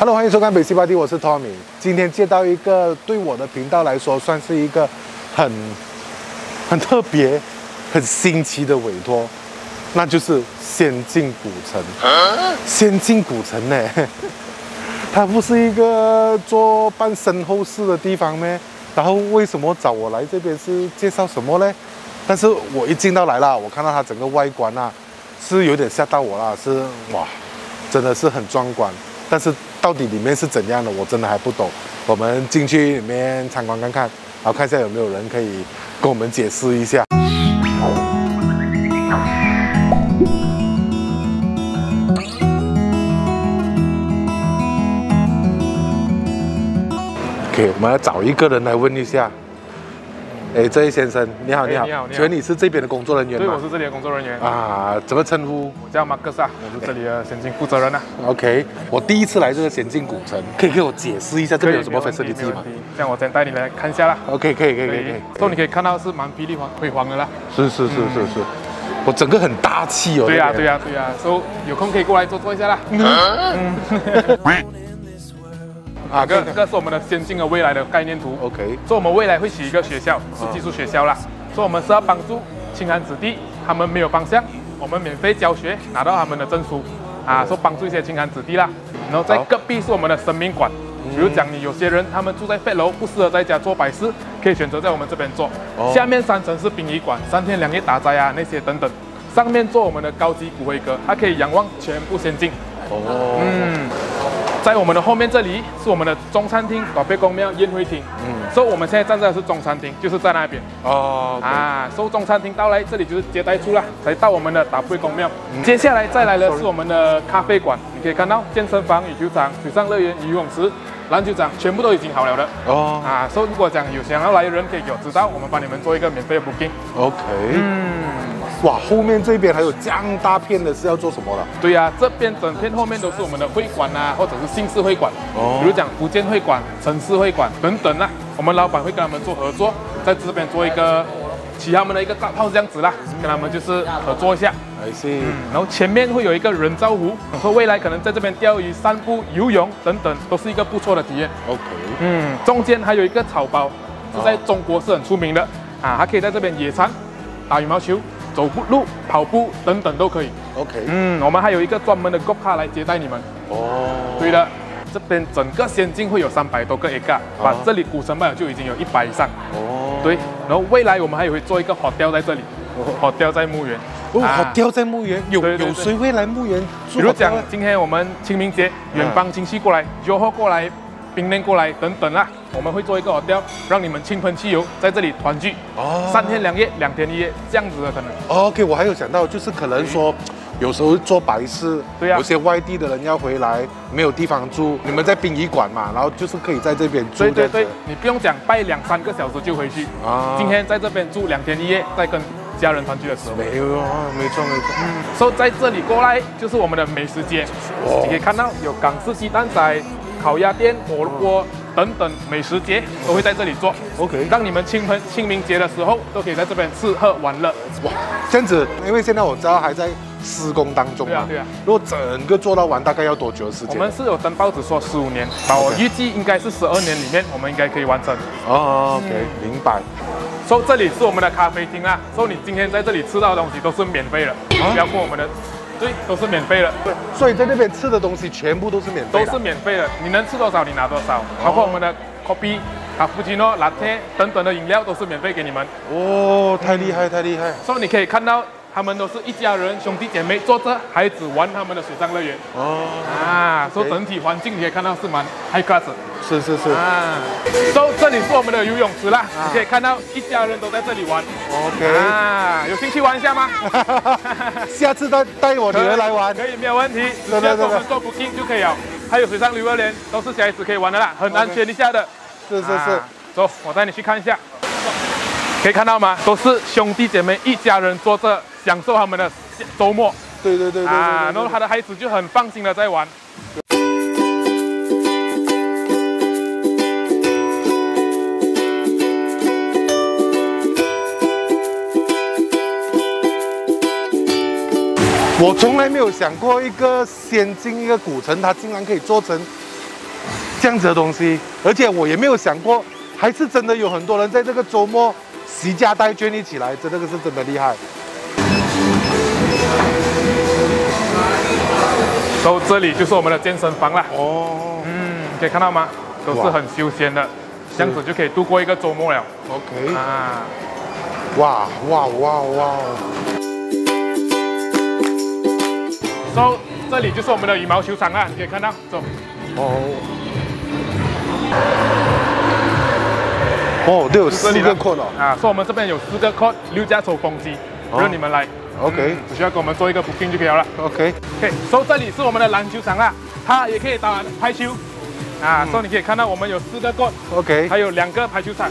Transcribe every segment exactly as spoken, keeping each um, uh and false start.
Hello， 欢迎收看北西八 D， 我是 Tommy。今天接到一个对我的频道来说算是一个很很特别、很新奇的委托，那就是仙境古城。仙境古城呢，它不是一个做办身后事的地方咩？然后为什么找我来这边是介绍什么呢？但是我一进到来啦，我看到它整个外观啊，是有点吓到我啦，是哇，真的是很壮观。但是到底里面是怎样的，我真的还不懂。我们进去里面参观看看，然后看一下有没有人可以跟我们解释一下。OK， 我们要找一个人来问一下。哎，这位先生，你好，你好， 你好， 请问你是这边的工作人员吗？ 对，我是这里的工作人员啊，怎么称呼？ 我叫马克萨，我是这里的仙境负责人啊。 OK， 我第一次来这个仙境古城，可以给我解释一下这边有什么 facility 吗？ 这样我先带你来看一下啦。 OK， 可以，可以，可以，可以。 所以你可以看到是蛮霹雳辉煌的啦。 是是是是是，我整个很大气哦。 对呀，对呀，对呀。所以有空可以过来坐坐一下啦。嗯。啊，这个这个是我们的仙境的未来的概念图。 OK， 所以我们未来会起一个学校，是技术学校啦。所以我们是要帮助清寒子弟，他们没有方向，我们免费教学，拿到他们的证书，啊，说帮助一些清寒子弟啦。然后在隔壁是我们的生命馆，比如讲你有些人他们住在废楼，不适合在家做白事，可以选择在我们这边做。下面三层是殡仪馆，三天两夜打斋啊那些等等。上面做我们的高级骨灰阁，它可以仰望全部仙境。哦，嗯。在我们的后面这里是我们的中餐厅、宝贝公庙、宴会厅。嗯，所以我们现在站在的是中餐厅，就是在那边。哦， okay. 啊，所以中餐厅到来，这里就是接待处啦，才到我们的宝贝公庙。嗯、接下来再来的是我们的咖啡馆，你可以看到健身房、羽球场、水上乐园、游泳池、篮球场，全部都已经好了的。哦，啊，所以如果讲有想要来的人，可以给我知道，我们帮你们做一个免费的 booking。OK。嗯。 哇，后面这边还有这样大片的是要做什么了？ 对呀、啊，这边整片后面都是我们的会馆啊，或者是姓氏会馆，哦，比如讲福建会馆、城市会馆等等啊。我们老板会跟他们做合作，在这边做一个起他们的一个大炮这样子啦，跟他们就是合作一下。I see。嗯，然后前面会有一个人造湖，说未来可能在这边钓鱼、散步、游泳等等，都是一个不错的体验。OK。嗯，中间还有一个草包，是在中国是很出名的啊，还可以在这边野餐、打羽毛球。走路、跑步等等都可以。OK， 嗯，我们还有一个专门的 Go 卡来接待你们。哦，对了，这边整个仙境会有三百多个 acre， 把这里古城罢了就已经有一百以上。哦，对，然后未来我们还会做一个火雕在这里，火雕在墓园。哦，火雕在墓园，有有谁会来墓园？比如讲，今天我们清明节，远方亲戚过来，酒后过来。冰恋过来等等啦，我们会做一个火雕，让你们亲朋戚友在这里团聚，哦，三天两夜、两天一夜这样子的可能。OK， 我还有想到，就是可能说，有时候做白事，对呀、啊，有些外地的人要回来，没有地方住，你们在殡仪馆嘛，然后就是可以在这边住。对对对，你不用讲拜两三个小时就回去啊，今天在这边住两天一夜，再跟家人团聚的时候。没有啊，没错没错。嗯，所以在这里过来就是我们的美食街，哦、你可以看到有港式鸡蛋仔。烤鸭店、火锅等等美食节都会在这里做 ，OK， 让你们清明清明节的时候都可以在这边吃喝玩乐。哇，这样子，因为现在我知道还在施工当中嘛，对啊对啊。如果整个做到完，大概要多久的时间？我们是有登报纸说十五年，把我预计应该是十二年里面，我们应该可以完成。哦 ，OK， 明白。所以这里是我们的咖啡厅啦，所以你今天在这里吃到的东西都是免费的，包括我们的。对，都是免费的。对，所以在那边吃的东西全部都是免费的，都是免费的。你能吃多少，你拿多少。包括我们的 coffee、卡布奇诺、latte 等等的饮料都是免费给你们。哦，太厉害，太厉害！所以你可以看到，他们都是一家人，兄弟姐妹坐着，孩子玩他们的水上乐园。哦，啊，所以整体环境你可以看到是蛮 high class。是是是。啊，所以这里是我们的游泳池啦，你可以看到一家人都在这里玩。OK。啊，有兴趣玩一下吗？下次带带我女儿来玩，可以没有问题，直接跟我们做 booking 就可以了。还有水上游乐园都是小孩子可以玩的啦，很安全一下的。是是是。走，我带你去看一下。可以看到吗？都是兄弟姐妹一家人坐着享受他们的周末。对对对对啊，然后他的孩子就很放心的在玩。我从来没有想过一个仙境一个古城，它竟然可以做成这样子的东西，而且我也没有想过，还是真的有很多人在这个周末惜家带眷一起来，这个是真的厉害。 所以这里就是我们的健身房啦。 哦， 嗯，可以看到吗？都是很休闲的，这样子就可以度过一个周末了。 OK。 啊， 哇哇哇哇！ 所以这里就是我们的羽毛球场啦，你可以看到，走。 哦。哦，都有四个 court 哦。 啊，所以我们这边有四个 court， 六架抽风机，让你们来。 OK， 只需要给我们做一个 booking 就可以了。 OK， OK， 所以这里是我们的篮球场啦，它也可以打排球。啊，所以你可以看到我们有四个 court， OK， 还有两个排球场。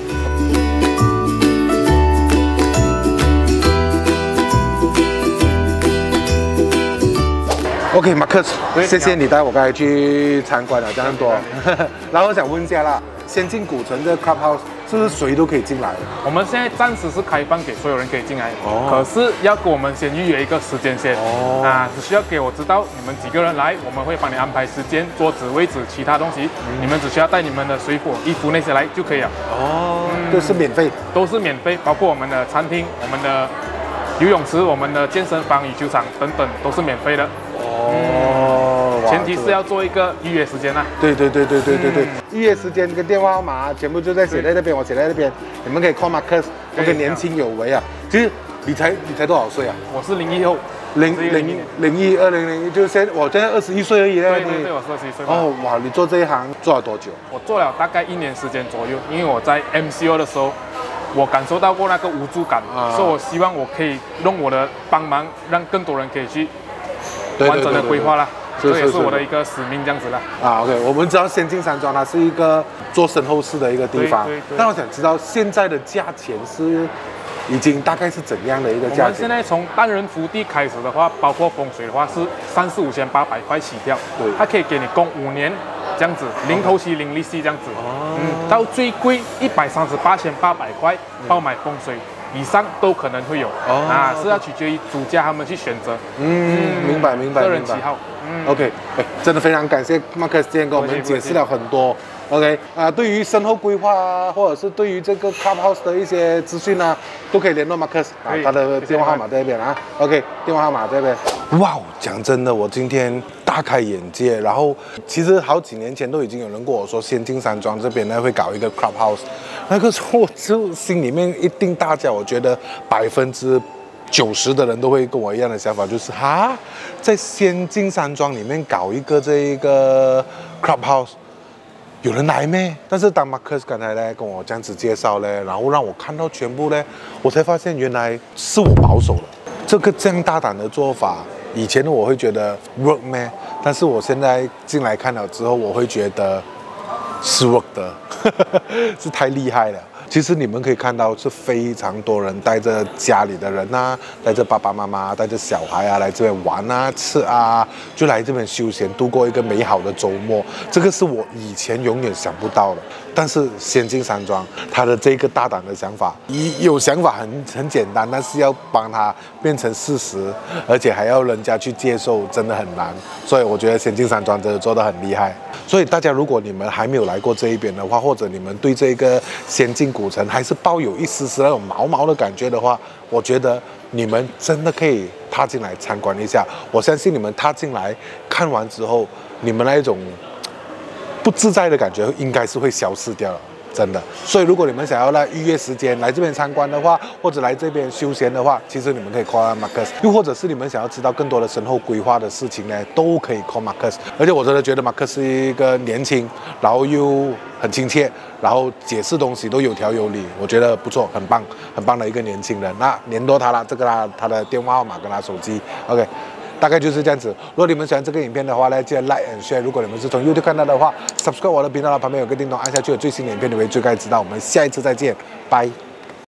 OK， 马克思，谢谢你带我刚才去参观了这样多。然后我想问一下啦，先进古城这 clubhouse 是不是谁都可以进来的？ 我们现在暂时是开放给所有人可以进来， 哦， 可是要跟我们先预约一个时间先。哦，啊，只需要给我知道你们几个人来，我们会帮你安排时间、桌子、位置、其他东西，嗯、你们只需要带你们的水果、衣服那些来就可以了。哦， 嗯、都是免费， 都是免费，包括我们的餐厅、我们的游泳池、我们的健身房、羽球场等等都是免费的。哦，嗯、前提是要做一个预约时间啊。 对对对对对对对，嗯、预约时间跟电话号码全部就在写在那边，我写在那边，你们可以 call Marcus， 我跟年轻有为啊。其实你才你才多少岁啊？ 我是零一后， 零零零一二零零一，就现我现在二十一岁而已了。 对对对，我是二十一岁。 哦哇，你做这一行做了多久？ 我做了大概一年时间左右，因为我在 M C O 的时候。我感受到过那个无助感，啊、所以我希望我可以用我的帮忙，让更多人可以去完整的规划啦。这也是我的一个使命，这样子啦。 啊 ，OK， 我们知道仙境山庄它是一个做身后事的一个地方， 对对对， 但我想知道现在的价钱是已经大概是怎样的一个价钱？ 我们现在从单人福地开始的话，包括风水的话是三四五千八百块起跳，对，它可以给你供五年。这样子，零头期零利息这样子，哦、嗯，到最贵一百三十八千八百块，包买风水以上都可能会有，哦、啊，是要取决于主家他们去选择， 嗯，嗯明白明白， 个人喜好， 嗯 ，OK， 哎，真的非常感谢 Marcus 今天跟我们解释了很多 ，OK， 啊，对于身后规划啊，或者是对于这个 Clubhouse 的一些资讯啊，都可以联络 Marcus 啊，他的电话号码在这边啊 ，OK， 电话号码在这边。哇，讲真的，我今天大开眼界。然后，其实好几年前都已经有人跟我说，仙境山庄这边呢会搞一个 clubhouse。那个时候，我就心里面一定大叫，我觉得百分之九十的人都会跟我一样的想法，就是哈，在仙境山庄里面搞一个这一个 clubhouse， 有人来咩？但是当 Marcus 刚才呢跟我这样子介绍呢，然后让我看到全部呢，我才发现原来是我保守了。这个这样大胆的做法。以前的我会觉得 work 咩，但是我现在进来看了之后，我会觉得是 work 的，是太厉害了。其实你们可以看到，是非常多人带着家里的人啊，带着爸爸妈妈，带着小孩啊，来这边玩啊、吃啊，就来这边休闲，度过一个美好的周末。这个是我以前永远想不到的。但是仙境山庄他的这个大胆的想法，有想法很很简单，但是要帮他变成事实，而且还要人家去接受，真的很难。所以我觉得仙境山庄真的做得很厉害。所以大家如果你们还没有来过这一边的话，或者你们对这个仙境古城还是抱有一丝丝那种毛毛的感觉的话，我觉得你们真的可以踏进来参观一下。我相信你们踏进来看完之后，你们那一种不自在的感觉应该是会消失掉了，真的。所以如果你们想要来预约时间来这边参观的话，或者来这边休闲的话，其实你们可以 call Marcus， 又或者是你们想要知道更多的身后规划的事情呢，都可以 call Marcus。而且我真的觉得 Marcus 是一个年轻，然后又很亲切，然后解释东西都有条有理，我觉得不错，很棒，很棒的一个年轻人。那联络他了，这个他他的电话号码跟他手机 ，OK。大概就是这样子。如果你们喜欢这个影片的话呢，记得 like and share。如果你们是从 YouTube 看到的话 ，subscribe 我的频道，旁边有个叮咚，按下去有最新的影片，你会最快知道。我们下一次再见，拜。